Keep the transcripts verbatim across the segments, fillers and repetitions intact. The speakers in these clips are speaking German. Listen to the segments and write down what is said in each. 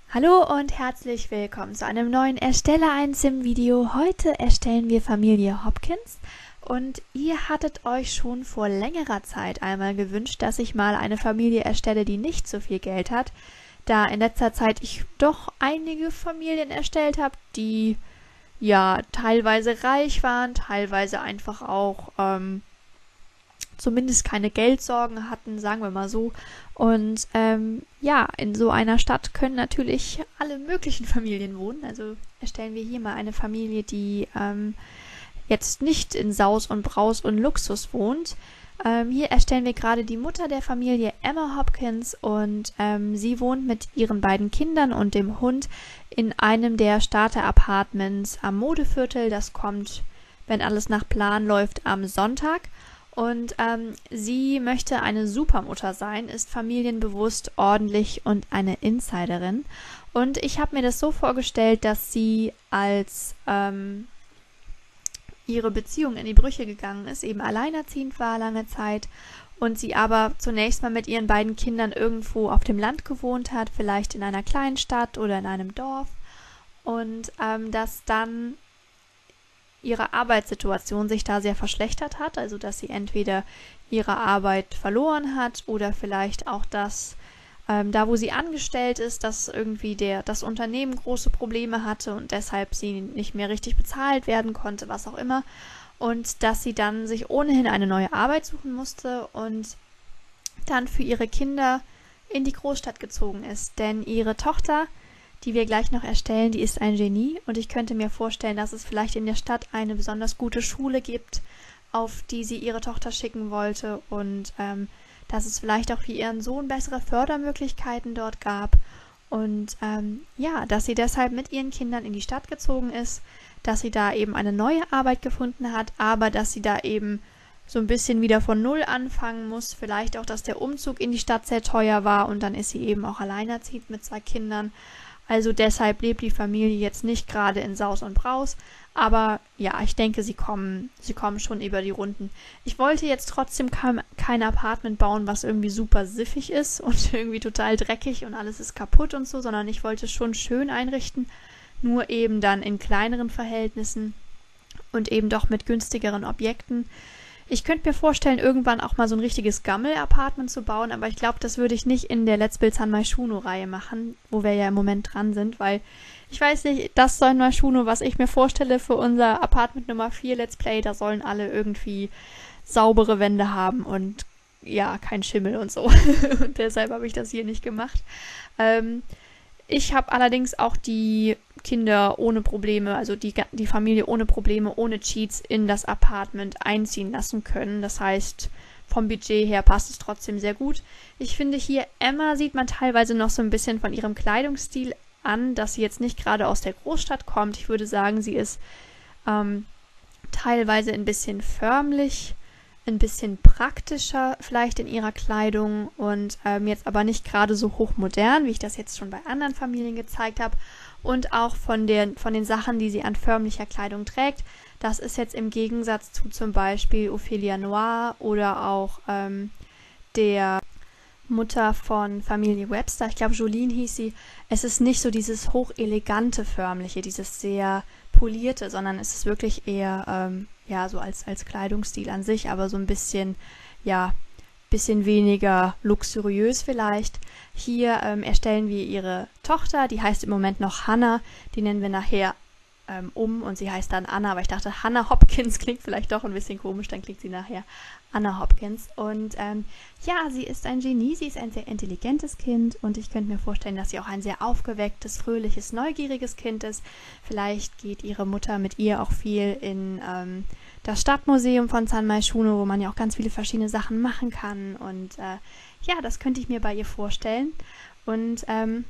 Hallo und herzlich willkommen zu einem neuen Erstelle ein Sim-Video. Heute erstellen wir Familie Hopkins und ihr hattet euch schon vor längerer Zeit einmal gewünscht, dass ich mal eine Familie erstelle, die nicht so viel Geld hat, da in letzter Zeit ich doch einige Familien erstellt habe, die ja teilweise reich waren, teilweise einfach auch ähm, zumindest keine Geldsorgen hatten, sagen wir mal so. Und ähm, ja, in so einer Stadt können natürlich alle möglichen Familien wohnen. Also erstellen wir hier mal eine Familie, die ähm, jetzt nicht in Saus und Braus und Luxus wohnt. Ähm, hier erstellen wir gerade die Mutter der Familie, Emma Hopkins, und ähm, sie wohnt mit ihren beiden Kindern und dem Hund in einem der Starter-Apartments am Modeviertel. Das kommt, wenn alles nach Plan läuft, am Sonntag. Und ähm, sie möchte eine Supermutter sein, ist familienbewusst, ordentlich und eine Insiderin. Und ich habe mir das so vorgestellt, dass sie, als ähm, ihre Beziehung in die Brüche gegangen ist, eben alleinerziehend war lange Zeit und sie aber zunächst mal mit ihren beiden Kindern irgendwo auf dem Land gewohnt hat, vielleicht in einer kleinen Stadt oder in einem Dorf. Und ähm, dass dann ihre Arbeitssituation sich da sehr verschlechtert hat, also dass sie entweder ihre Arbeit verloren hat oder vielleicht auch das, ähm, da wo sie angestellt ist, dass irgendwie der, das Unternehmen große Probleme hatte und deshalb sie nicht mehr richtig bezahlt werden konnte, was auch immer, und dass sie dann sich ohnehin eine neue Arbeit suchen musste und dann für ihre Kinder in die Großstadt gezogen ist, denn ihre Tochter, die wir gleich noch erstellen, die ist ein Genie und ich könnte mir vorstellen, dass es vielleicht in der Stadt eine besonders gute Schule gibt, auf die sie ihre Tochter schicken wollte und ähm, dass es vielleicht auch für ihren Sohn bessere Fördermöglichkeiten dort gab und ähm, ja, dass sie deshalb mit ihren Kindern in die Stadt gezogen ist, dass sie da eben eine neue Arbeit gefunden hat, aber dass sie da eben so ein bisschen wieder von Null anfangen muss, vielleicht auch, dass der Umzug in die Stadt sehr teuer war und dann ist sie eben auch alleinerziehend mit zwei Kindern. Also deshalb lebt die Familie jetzt nicht gerade in Saus und Braus, aber ja, ich denke, sie kommen, sie kommen schon über die Runden. Ich wollte jetzt trotzdem kein, kein Apartment bauen, was irgendwie super siffig ist und irgendwie total dreckig und alles ist kaputt und so, sondern ich wollte es schon schön einrichten, nur eben dann in kleineren Verhältnissen und eben doch mit günstigeren Objekten. Ich könnte mir vorstellen, irgendwann auch mal so ein richtiges Gammel-Apartment zu bauen, aber ich glaube, das würde ich nicht in der Let's Build San Myshuno-Reihe machen, wo wir ja im Moment dran sind, weil ich weiß nicht, das San Myshuno, was ich mir vorstelle für unser Apartment Nummer vier Let's Play, da sollen alle irgendwie saubere Wände haben und ja, kein Schimmel und so. Und deshalb habe ich das hier nicht gemacht. Ähm, Ich habe allerdings auch die Kinder ohne Probleme, also die, die Familie ohne Probleme, ohne Cheats in das Apartment einziehen lassen können. Das heißt, vom Budget her passt es trotzdem sehr gut. Ich finde hier, Emma sieht man teilweise noch so ein bisschen von ihrem Kleidungsstil an, dass sie jetzt nicht gerade aus der Großstadt kommt. Ich würde sagen, sie ist ähm, teilweise ein bisschen förmlich, ein bisschen praktischer vielleicht in ihrer Kleidung und ähm, jetzt aber nicht gerade so hochmodern, wie ich das jetzt schon bei anderen Familien gezeigt habe. Und auch von, der, von den Sachen, die sie an förmlicher Kleidung trägt. Das ist jetzt im Gegensatz zu zum Beispiel Ophelia Noir oder auch ähm, der Mutter von Familie Webster. Ich glaube, Jolene hieß sie. Es ist nicht so dieses hochelegante förmliche, dieses sehr polierte, sondern es ist wirklich eher ähm, ja, so als, als Kleidungsstil an sich, aber so ein bisschen, ja, bisschen weniger luxuriös vielleicht. Hier ähm, erstellen wir ihre Tochter, die heißt im Moment noch Hannah, die nennen wir nachher ähm, um und sie heißt dann Anna, aber ich dachte, Hannah Hopkins klingt vielleicht doch ein bisschen komisch, dann klingt sie nachher Anna Hopkins. Und ähm, ja, sie ist ein Genie, sie ist ein sehr intelligentes Kind und ich könnte mir vorstellen, dass sie auch ein sehr aufgewecktes, fröhliches, neugieriges Kind ist. Vielleicht geht ihre Mutter mit ihr auch viel in ähm, das Stadtmuseum von San Myshuno, wo man ja auch ganz viele verschiedene Sachen machen kann. Und äh, ja, das könnte ich mir bei ihr vorstellen. Und ähm,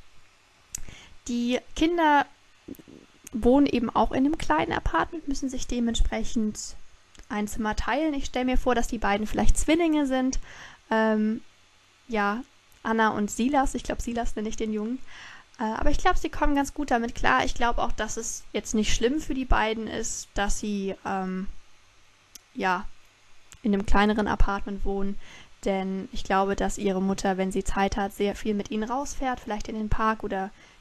die Kinder wohnen eben auch in einem kleinen Apartment, müssen sich dementsprechend ein Zimmer teilen. Ich stelle mir vor, dass die beiden vielleicht Zwillinge sind. Ähm, ja, Anna und Silas. Ich glaube, Silas nenne ich den Jungen. Äh, aber ich glaube, sie kommen ganz gut damit klar. Ich glaube auch, dass es jetzt nicht schlimm für die beiden ist, dass sie ähm, ja in einem kleineren Apartment wohnen. Denn ich glaube, dass ihre Mutter, wenn sie Zeit hat, sehr viel mit ihnen rausfährt, vielleicht in den Park oder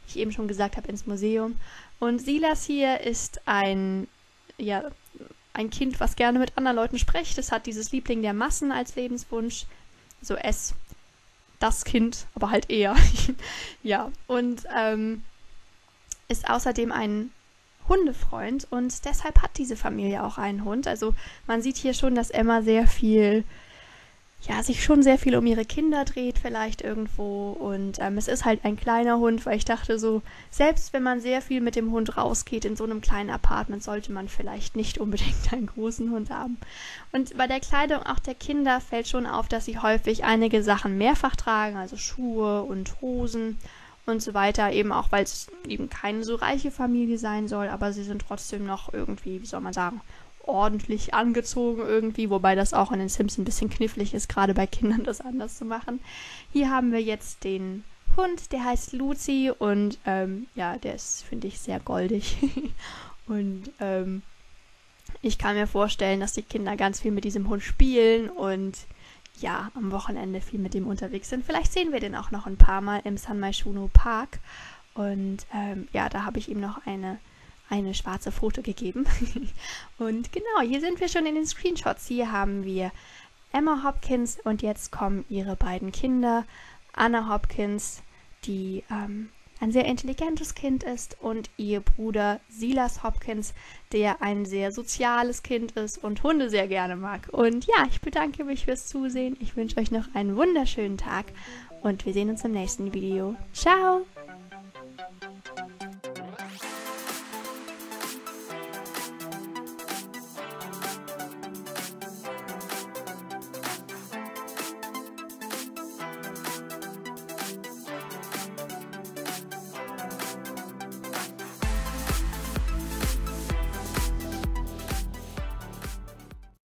ich eben schon gesagt habe, ins Museum. Und Silas hier ist ein, ja, ein Kind, was gerne mit anderen Leuten spricht. Es hat dieses Liebling der Massen als Lebenswunsch. So es, das Kind, aber halt eher. Ja, und ähm, ist außerdem ein Hundefreund und deshalb hat diese Familie auch einen Hund. Also man sieht hier schon, dass Emma sehr viel, ja, sich schon sehr viel um ihre Kinder dreht vielleicht irgendwo und ähm, es ist halt ein kleiner Hund, weil ich dachte so, selbst wenn man sehr viel mit dem Hund rausgeht in so einem kleinen Apartment, sollte man vielleicht nicht unbedingt einen großen Hund haben. Und bei der Kleidung auch der Kinder fällt schon auf, dass sie häufig einige Sachen mehrfach tragen, also Schuhe und Hosen und so weiter, eben auch, weil es eben keine so reiche Familie sein soll, aber sie sind trotzdem noch irgendwie, wie soll man sagen, ordentlich angezogen irgendwie, wobei das auch in den Sims ein bisschen knifflig ist, gerade bei Kindern das anders zu machen. Hier haben wir jetzt den Hund, der heißt Lucy und ähm, ja, der ist, finde ich, sehr goldig. Und ähm, ich kann mir vorstellen, dass die Kinder ganz viel mit diesem Hund spielen und ja, am Wochenende viel mit dem unterwegs sind. Vielleicht sehen wir den auch noch ein paar Mal im San Myshuno Park. Und ähm, ja, da habe ich ihm noch eine eine schwarze Foto gegeben. Und genau, hier sind wir schon in den Screenshots. Hier haben wir Emma Hopkins und jetzt kommen ihre beiden Kinder. Anna Hopkins, die ähm, ein sehr intelligentes Kind ist und ihr Bruder Silas Hopkins, der ein sehr soziales Kind ist und Hunde sehr gerne mag. Und ja, ich bedanke mich fürs Zusehen. Ich wünsche euch noch einen wunderschönen Tag und wir sehen uns im nächsten Video. Ciao!